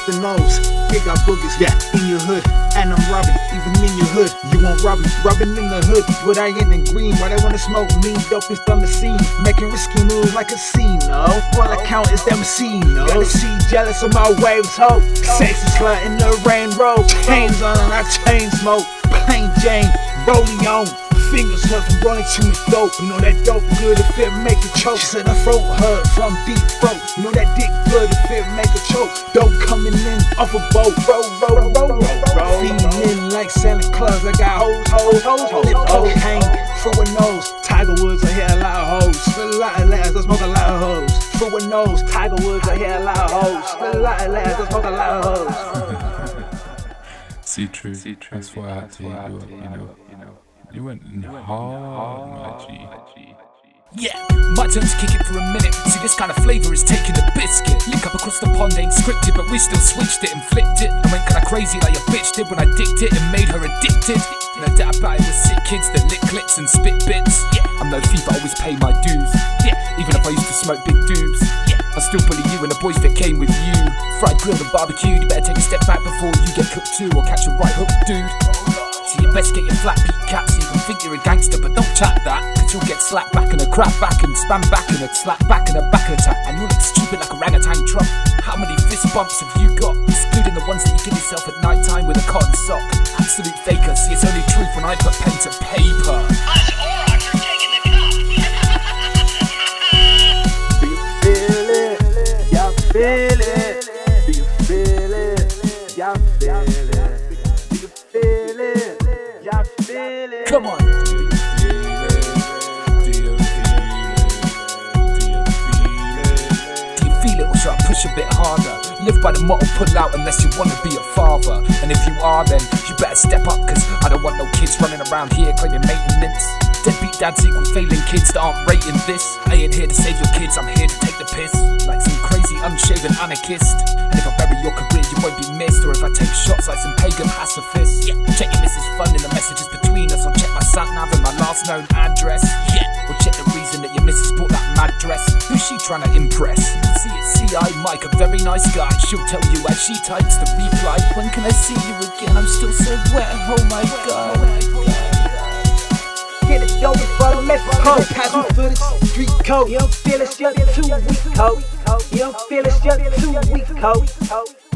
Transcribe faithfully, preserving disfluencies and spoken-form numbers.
the nose. You got boogers, yeah, in your hood. And I'm robbing, even in your hood. You won't rob me, robbing in the hood. But I ain't in green, why they wanna smoke me? Dopest on the scene, making risky moves like a casino. All I count is them C-no. Gotta see jealous of my waves, ho. Sexy slut in the rain road. Chains on and I chain smoke. Plain Jane, rolling on. Fingers nothing running to me dope. You know that dope good if it make you choke. She said her throat hurt from deep throat. You know that dick good if it make her choke. Dope coming in off a boat. Roll, roll, roll, roll. Feeding in like Santa Claus. I got hoes, hoes, hoes, hoes. Lip hoes hang through a nose. Tiger Woods, I hear a lot of hoes. A lot of lads, I smoke a lot of hoes. Through a nose. Tiger Woods, I hear a lot of hoes. A lot of lads, I smoke a lot of hoes. See, true. See, true. That's why I had to hit you up, you know. You went in hard, my G. Yeah, my turn to kick it for a minute. See, this kind of flavour is taking the biscuit. Link up across the pond ain't scripted, but we still switched it and flipped it. I went kinda crazy like a bitch did when I dicked it and made her addicted. No doubt about it, with sick kids that lick clips and spit bits. Yeah, I'm no thief, I always pay my dues. Yeah, even if I used to smoke big doobs. Yeah, I still bully you and the boys that came with you. Fried, grilled and barbecued, you better take a step back before you get cooked too, or catch a right hook, dude. So you best get your flat peak cap so you can think you're a gangster, but don't chat that, cause you'll get slapped back and a crap back and spam back and a slap back and a back attack, and you'll look stupid like a orangutan trump. How many fist bumps have you got? Excluding the ones that you give yourself at night time with a cotton sock. Absolute faker, see it's only truth when I put pen to paper. Us Orocs are taking the cup. Do you feel it? Y'all feel it? Do you feel it? Y'all feel it? Do you feel it? Y'all feel it? Come on. Or push a bit harder. Live by the motto, pull out unless you wanna be a father. And if you are, then you better step up, cause I don't want no kids running around here claiming maintenance. Deadbeat dads equal failing kids that aren't rating this. I ain't here to save your kids, I'm here to take the piss. Like some crazy unshaven anarchist. And if I bury your career you won't be missed. Or if I take shots like some pagan pacifist. Yeah, check your missus fun in the messages between us. Or check my sat nav and my last known address. Yeah, or check the reason that your missus bought that mad dress. Who's she trying to impress? See it's C I Mike, a very nice guy. She'll tell you as she types the reply. When can I see you again? I'm still so wet, oh my god. Get it going for the Mexico. Pass me for the street code. You don't feel it's just too weak, code. You don't feel it's just too weak, code.